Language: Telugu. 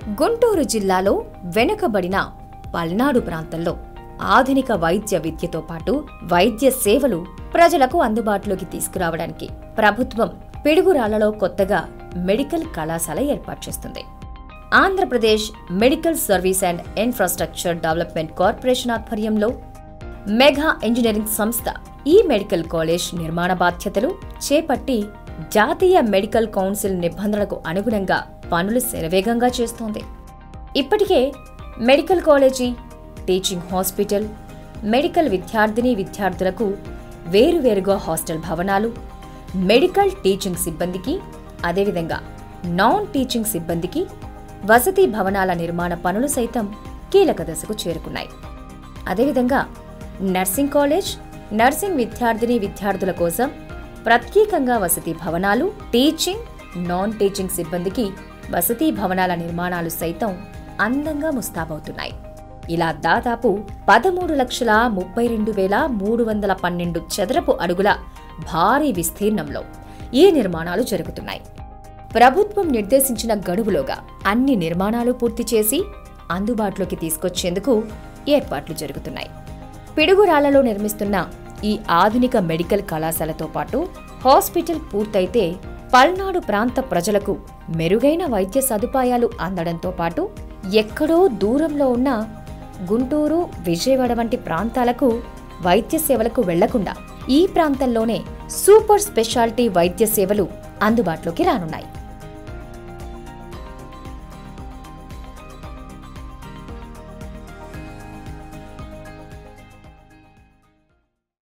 గుంటూరు జిల్లాలో వెనుకబడిన పల్నాడు ప్రాంతంలో ఆధునిక వైద్య విద్యతో పాటు వైద్య సేవలు ప్రజలకు అందుబాటులోకి తీసుకురావడానికి ప్రభుత్వం పిడుగురాళ్లలో కొత్తగా మెడికల్ కళాశాల ఏర్పాటు చేస్తుంది. Andhra Pradesh medical service and infrastructure development corporation ఆధ్వర్యంలో మెగా ఇంజనీరింగ్ సంస్థ ఈ మెడికల్ కాలేజ్ నిర్మాణ బాధ్యతలు చేపట్టి జాతీయ మెడికల్ కౌన్సిల్ నిబంధనలకు అనుగుణంగా పనులు శరవేగంగా చేస్తోంది. ఇప్పటికే medical college, teaching hospital, medical విద్యార్థులకు వేరువేరుగా హాస్టల్ భవనాలు, మెడికల్ టీచింగ్ సిబ్బందికి, అదేవిధంగా నాన్ టీచింగ్ సిబ్బందికి వసతి భవనాల నిర్మాణ పనులు సైతం కీలక దశకు చేరుకున్నాయి. అదేవిధంగా నర్సింగ్ కాలేజ్, నర్సింగ్ విద్యార్థుల కోసం ప్రత్యేకంగా వసతి భవనాలు, టీచింగ్, నాన్ టీచింగ్ సిబ్బందికి వసతి భవనాల నిర్మాణాలు సైతం అందంగా ముస్తాబవుతున్నాయి. ఇలా దాదాపు 13,32,312 చదరపు అడుగుల భారీ విస్తీర్ణంలో ఈ నిర్మాణాలు జరుగుతున్నాయి. ప్రభుత్వం నిర్దేశించిన గడువులోగా అన్ని నిర్మాణాలు పూర్తి చేసి అందుబాటులోకి తీసుకొచ్చేందుకు ఏర్పాట్లు జరుగుతున్నాయి. పిడుగురాళ్లలో నిర్మిస్తున్న ఈ ఆధునిక మెడికల్ కళాశాలతో పాటు హాస్పిటల్ పూర్తయితే పల్నాడు ప్రాంత ప్రజలకు మెరుగైన వైద్య సదుపాయాలు అందడంతో పాటు ఎక్కడో దూరంలో ఉన్న గుంటూరు, విజయవాడ వంటి ప్రాంతాలకు వైద్య సేవలకు వెళ్లకుండా ఈ ప్రాంతంలోనే సూపర్ స్పెషాలిటీ వైద్య సేవలు అందుబాటులోకి రానున్నాయి.